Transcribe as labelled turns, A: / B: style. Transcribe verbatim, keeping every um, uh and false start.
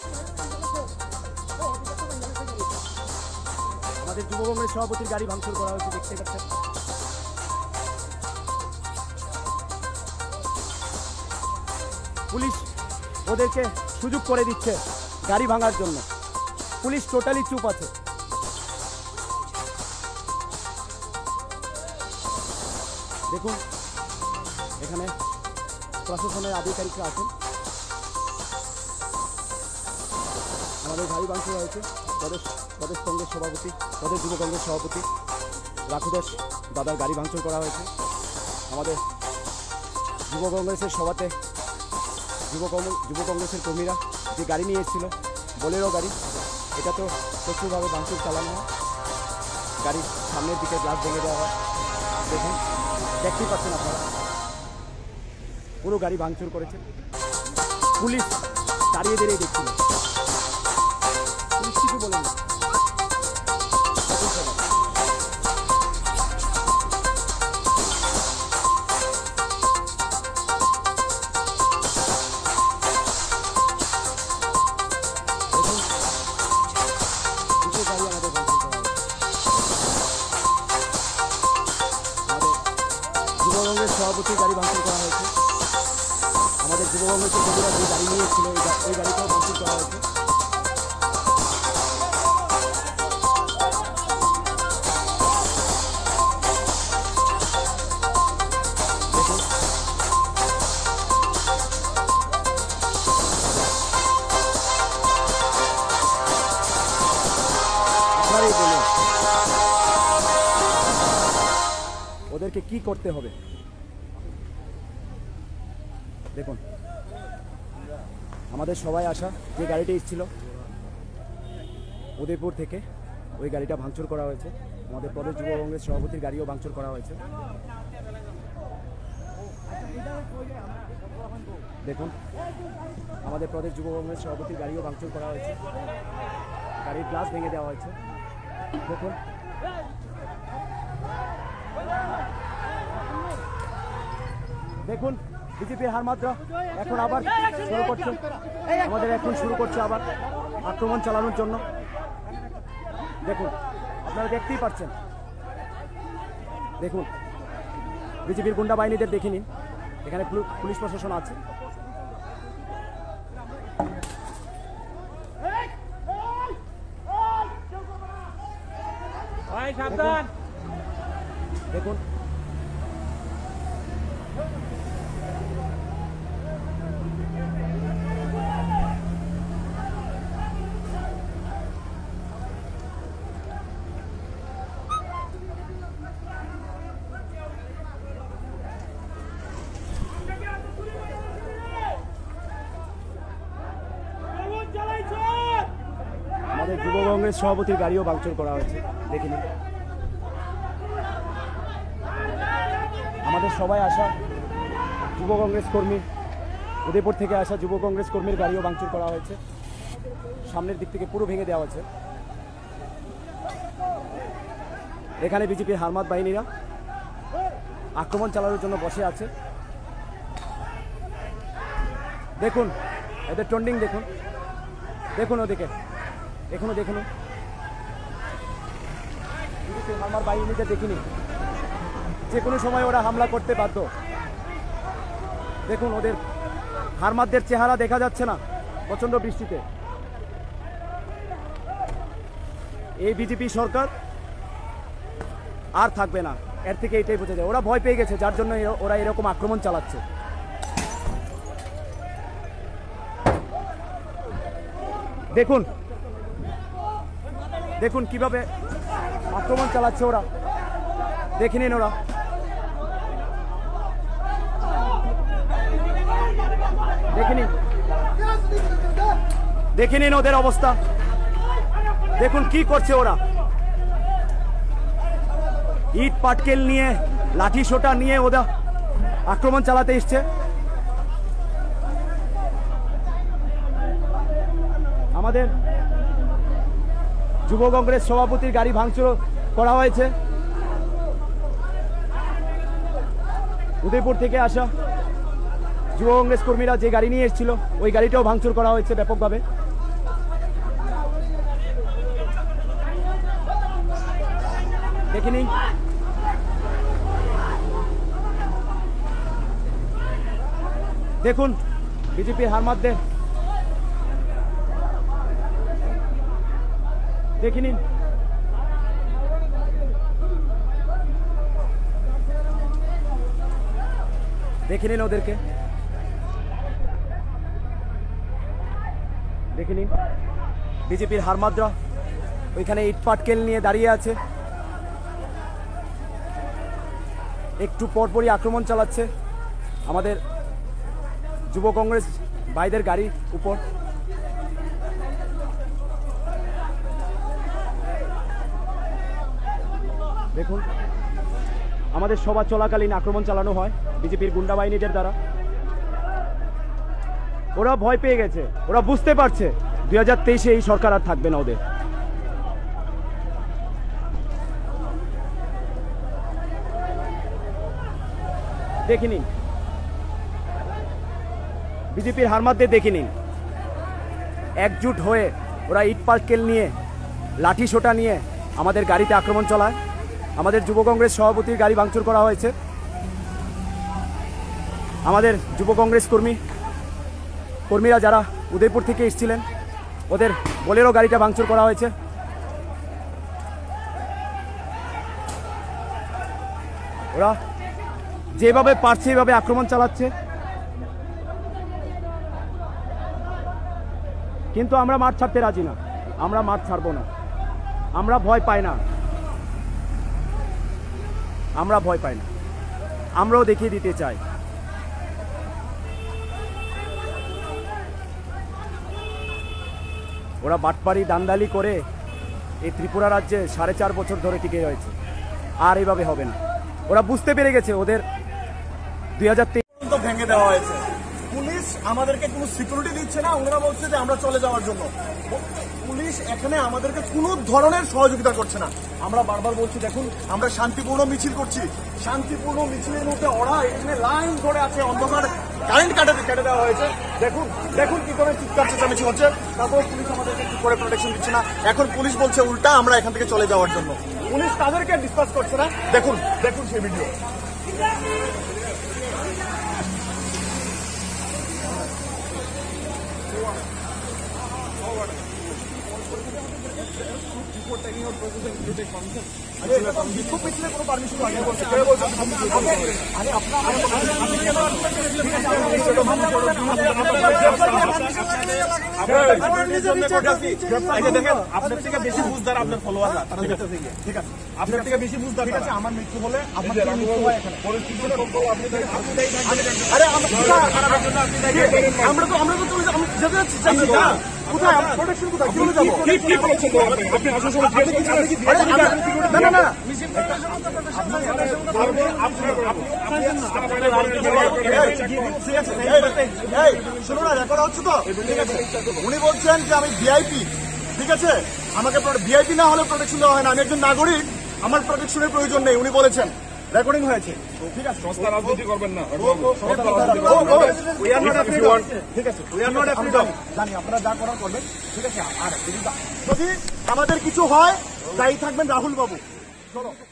A: আমাদের যুব কংগ্রেস সভাপতির গাড়ি ভাঙচুর করা হয়েছে, দেখতে পাচ্ছেন। পুলিশ ওদেরকে সুযোগ করে দিচ্ছে গাড়ি ভাঙার জন্য। পুলিশ টোটালি চুপ আছে। দেখুন এখানে প্রশাসনের আধিকারিকরা আছেন। আমাদের গাড়ি ভাঙচুর হয়েছে। প্রদেশ প্রদেশ কংগ্রেস সভাপতি, প্রদেশ যুব কংগ্রেস সভাপতি রাখুদাস দাদার গাড়ি ভাঙচুর করা হয়েছে। আমাদের যুব কংগ্রেসের সভাতে যুব যুব কংগ্রেসের কর্মীরা যে গাড়ি নিয়ে এসেছিল, বোলেরো গাড়ি, এটা তো প্রচুরভাবে ভাঙচুর চালানো হয়। গাড়ির সামনের দিকে গ্লাস ভেঙে দেওয়া হয়। দেখুন, দেখতেই পাচ্ছেন আপনারা, পুরো গাড়ি ভাঙচুর করেছে। পুলিশ দাঁড়িয়ে দাঁড়িয়ে দেখছিল, পুলিশ কিছু বলেন না। যুব কংগ্রেস সভাপতি গাড়ি ভাঙচুর করা হয়েছে। আমাদের যুব কংগ্রেসের কর্মীরা যে গাড়ি নিয়ে এসেছিল ওই গাড়িটাও ভাঙচুর করা হয়েছে। আপনারাই বলুন ওদেরকে কি করতে হবে। দেখুন আমাদের সবাই আসা যে গাড়িটি এসেছিল উদয়পুর থেকে, ওই গাড়িটা ভাঙচুর করা হয়েছে। আমাদের প্রদেশ যুব কংগ্রেস সভাপতির গাড়িও ভাঙচুর করা হয়েছে। দেখুন আমাদের প্রদেশ যুব কংগ্রেস সভাপতির গাড়িও ভাঙচুর করা হয়েছে। গাড়ির গ্লাস ভেঙে দেওয়া হয়েছে। দেখুন দেখুন বিজেপির হার মাত্রা এখন আবার শুরু করছে। আমাদের এখন শুরু করছে আবার আক্রমণ চালানোর জন্য। দেখুন আপনারা দেখতেই পাচ্ছেন। দেখুন বিজেপির গুন্ডা বাহিনীদের দেখে নিন, এখানে পুলিশ প্রশাসন আছে। দেখুন আমাদের যুব কংগ্রেস সভাপতির গাড়িও ভাঙচুর করা হয়েছে, দেখে নিন। আমাদের সবাই আসা যুব কংগ্রেস কর্মী, উদয়পুর থেকে আসা যুব কংগ্রেস কর্মীর গাড়িও ভাঙচুর করা হয়েছে। সামনের দিক থেকে পুরো ভেঙে দেওয়া হয়েছে। এখানে বিজেপির হারমাত বাহিনীরা আক্রমণ চালানোর জন্য বসে আছে। দেখুন এদের ট্রেন্ডিং, দেখুন দেখুন ওদিকে এখনো দেখুন বিজেপির হারমাত বাহিনীদের দেখিনি, যে কোনো সময় ওরা হামলা করতে বাধ্য। দেখুন ওদের হারমাতদের চেহারা দেখা যাচ্ছে না প্রচন্ড বৃষ্টিতে। এই বিজেপি সরকার আর থাকবে না, এর থেকে এটাই বোঝা যায়। ওরা ভয় পেয়ে গেছে, যার জন্য ওরা এরকম আক্রমণ চালাচ্ছে। দেখুন দেখুন কিভাবে আক্রমণ চালাচ্ছে ওরা, দেখে নিন। ওরা দেখে নিন দেখে নিন ওদের অবস্থা। দেখুন কি করছে ওরা, ইট পাটকেল নিয়ে, লাঠি সোটা নিয়ে ওরা আক্রমণ চালাতে এসছে। আমাদের যুব কংগ্রেস সভাপতির গাড়ি ভাঙচুর করা হয়েছে। উদয়পুর থেকে আসা যুব কংগ্রেস কর্মীরা যে গাড়ি নিয়ে এসেছিল ওই গাড়িটাও ভাঙচুর করা হয়েছে ব্যাপকভাবে। দেখে নিন দেখুন বিজেপির হারমাতদের দেখে নিন দেখে নিন ওদেরকে দেখে নিন বিজেপির হারমাদরা ওইখানে ইট পাটকেল নিয়ে দাঁড়িয়ে আছে, একটু পরপরই আক্রমণ চালাচ্ছে আমাদের যুব কংগ্রেস ভাইদের গাড়ির উপর। দেখুন আমাদের সভা চলাকালীন আক্রমণ চালানো হয় বিজেপির গুন্ডা বাহিনীদের দ্বারা। ওরা ভয় পেয়ে গেছে, ওরা বুঝতে পারছে দুই হাজার তেইশে এই সরকার আর থাকবে না ওদের। দেখে নিন বিজেপির হারমাতদের দেখে নিন, একজুট হয়ে ওরা ইট পাটকেল নিয়ে লাঠি সোটা নিয়ে আমাদের গাড়িতে আক্রমণ চালায়। আমাদের যুব কংগ্রেস সভাপতির গাড়ি ভাঙচুর করা হয়েছে, আমাদের যুব কংগ্রেস কর্মী কর্মীরা যারা উদয়পুর থেকে এসেছিলেন ওদের বোলেরো গাড়িটা ভাঙচুর করা হয়েছে। ওরা যেভাবে পারছে এইভাবে আক্রমণ চালাচ্ছে, কিন্তু আমরা মাঠ ছাড়তে রাজি না, আমরা মাঠ ছাড়বো না, আমরা ভয় পাই না, আমরা ভয় পাই না, আমরাও দেখিয়ে দিতে চাই। ওরা বাটপাড়ি দান্দালি করে এই ত্রিপুরা রাজ্যে সাড়ে চার বছর ধরে টিকে রয়েছে, আর এইভাবে হবে না। ওরা বুঝতে পেরে গেছে ওদের দুই হাজার তেইশ
B: ভেঙে দেওয়া হয়েছে। পুলিশ আমাদেরকে কোনো সিকিউরিটি দিচ্ছে না, ওনারা বলছে যে আমরা চলে যাওয়ার জন্য। পুলিশ এখানে আমাদেরকে কোনো ধরনের সহযোগিতা করছে না। আমরা বারবার বলছি দেখুন আমরা শান্তিপূর্ণ মিছিল করছি, শান্তিপূর্ণ মিছিলের মধ্যে ওরা এখানে লাইন ধরে আছে, অন্ধকার কারেন্ট কাটে কেটে দেওয়া হয়েছে। দেখুন দেখুন কি করে চিৎকার চেঁচামেচি হচ্ছে, তারপর পুলিশ আমাদেরকে কি করে প্রোটেকশন দিচ্ছে না। এখন পুলিশ বলছে উল্টা আমরা এখান থেকে চলে যাওয়ার জন্য। পুলিশ তাদেরকে ডিসকাস করছে না। দেখুন দেখুন সেই ভিডিও। বিক্ষোভ মিছিলে কোনো পারমিশন লাগে বলছে কেউ বলছে আরে আপনার দেখেন আপনার থেকে বেশি বুঝদার আপনার ফলোয়াররা, ঠিক আছে আপনার থেকে বেশি বুঝদার। ঠিক আছে আমার মৃত্যু হলে আপনার মৃত্যু হয় এখানে পরিস্থিতি। আরে আমরা তো আমরা তো যেতে যাচ্ছি না, কোথায় প্রোটেকশন কোথায় কি বলে যাবো? কি বলেছেন আপনি আসার সময় না না না শুনো না রেকর্ড হচ্ছে তো। ঠিক আছে উনি বলছেন যে আমি ভিআইপি, ঠিক আছে আমাকে ভিআইপি না হলে প্রোটেকশন দেওয়া হয় না, আমি একজন নাগরিক, আমার প্রোটেকশনের প্রয়োজন নেই উনি বলেছেন। রেকর্ডিং হয়েছে, ঠিক আছে সস্তা রাজনীতি করবেন না। ঠিক আছে জানি আপনারা যা করার করবেন, ঠিক আছে। আর যদি আমাদের কিছু হয় দায়ী থাকবেন রাহুল বাবু। চলো।